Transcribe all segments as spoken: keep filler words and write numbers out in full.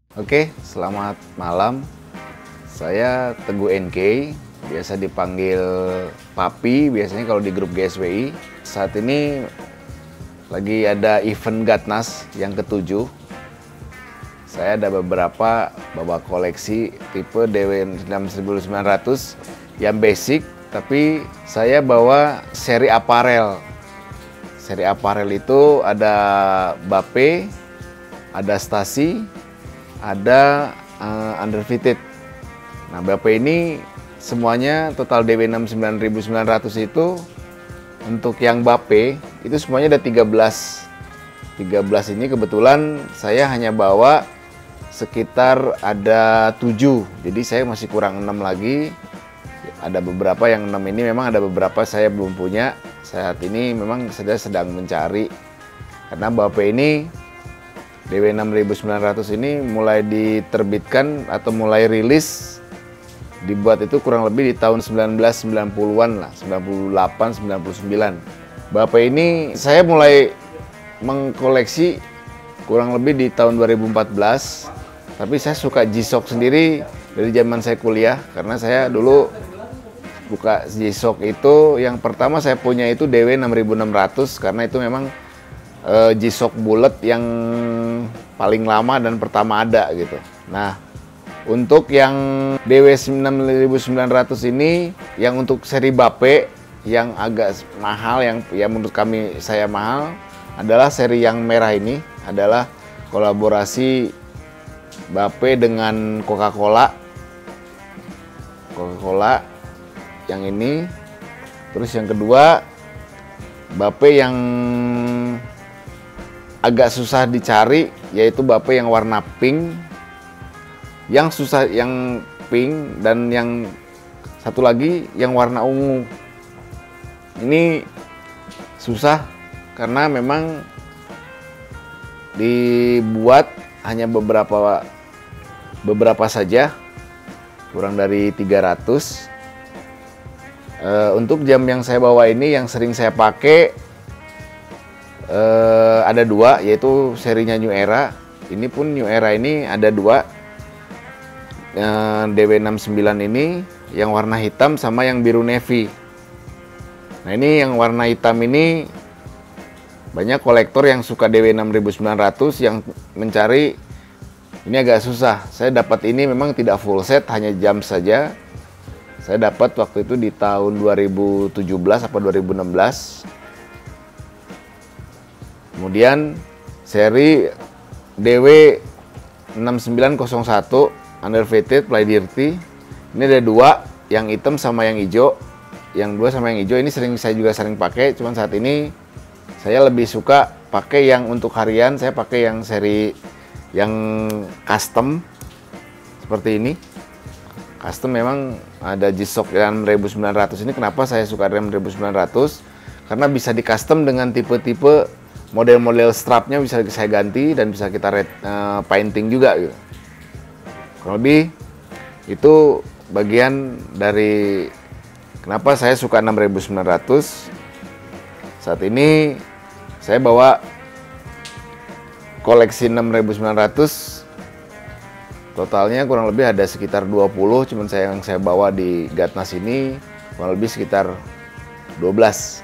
Oke, selamat malam. Saya Teguh N K, biasa dipanggil Papi, biasanya kalau di grup G S W I. Saat ini lagi ada event Gatnas yang ketujuh. Saya ada beberapa bawa koleksi tipe D W enam seribu sembilan ratus yang basic, tapi saya bawa seri aparel. Seri aparel itu ada Bape, ada Stasi, ada uh, underfitted. Nah, Bape ini semuanya total D W enam sembilan ribu sembilan ratus itu untuk yang Bape itu semuanya ada tiga belas. tiga belas ini kebetulan saya hanya bawa sekitar ada tujuh. Jadi saya masih kurang enam lagi. Ada beberapa yang enam ini memang ada beberapa saya belum punya. Saat ini memang saya sedang mencari. Karena Bape ini D W enam ribu sembilan ratus ini mulai diterbitkan atau mulai rilis dibuat itu kurang lebih di tahun sembilan belas sembilan puluhan lah, sembilan puluh delapan sembilan puluh sembilan. Bape ini saya mulai mengkoleksi kurang lebih di tahun dua ribu empat belas. Tapi saya suka G-Shock sendiri dari zaman saya kuliah, karena saya dulu buka G-Shock itu yang pertama saya punya itu D W enam ribu enam ratus, karena itu memang uh, G-Shock bulat yang paling lama dan pertama ada gitu. Nah, untuk yang D W enam ribu sembilan ratus ini, yang untuk seri Bape yang agak mahal, yang yang menurut kami saya mahal adalah seri yang merah ini, adalah kolaborasi Bape dengan Coca-Cola. Coca-Cola yang ini. Terus yang kedua, Bape yang agak susah dicari, yaitu Bape yang warna pink. Yang susah yang pink, dan yang satu lagi yang warna ungu. Ini susah karena memang dibuat hanya beberapa beberapa saja, kurang dari tiga ratus. Uh, untuk jam yang saya bawa ini yang sering saya pakai uh, ada dua, yaitu serinya New Era. Ini pun New Era ini ada dua, uh, D W enam sembilan ini yang warna hitam sama yang biru navy. Nah, ini yang warna hitam ini banyak kolektor yang suka D W enam ribu sembilan ratus yang mencari. Ini agak susah. Saya dapat ini memang tidak full set, hanya jam saja. Saya dapat waktu itu di tahun dua ribu tujuh belas atau dua ribu enam belas. Kemudian seri D W enam sembilan nol satu underfitted Fly Dirty. Ini ada dua, yang hitam sama yang hijau. Yang dua sama yang hijau ini sering saya juga sering pakai. Cuman saat ini saya lebih suka pakai yang untuk harian. Saya pakai yang seri yang custom seperti ini. Custom memang ada G-Shock enam ribu sembilan ratus ini. Kenapa saya suka enam ribu sembilan ratus? Karena bisa di custom dengan tipe-tipe model-model strapnya, bisa saya ganti dan bisa kita red, uh, painting juga gitu. Kurang lebih itu bagian dari kenapa saya suka enam ribu sembilan ratus. Saat ini saya bawa koleksi enam ribu sembilan ratus. Totalnya kurang lebih ada sekitar dua puluh, cuman saya yang saya bawa di Gatnas ini kurang lebih sekitar dua belas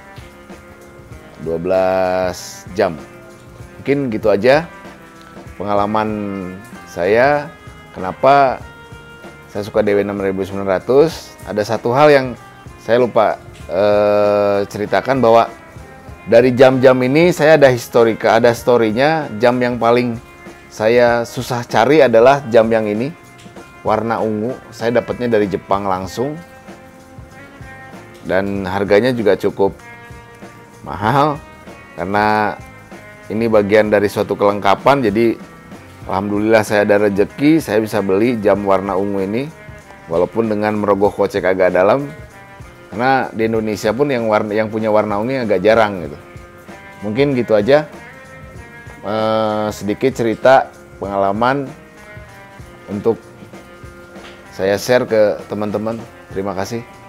jam. Mungkin gitu aja pengalaman saya kenapa saya suka D W enam ribu sembilan ratus. Ada satu hal yang saya lupa eh, ceritakan, bahwa dari jam-jam ini saya ada historika, ada storynya. Jam yang paling saya susah cari adalah jam yang ini, warna ungu. Saya dapatnya dari Jepang langsung, dan harganya juga cukup mahal karena ini bagian dari suatu kelengkapan. Jadi alhamdulillah saya ada rezeki, saya bisa beli jam warna ungu ini, walaupun dengan merogoh kocek agak dalam, karena di Indonesia pun yang warna yang punya warna ungu agak jarang gitu. Mungkin gitu aja. Eh, sedikit cerita pengalaman untuk saya share ke teman-teman. Terima kasih.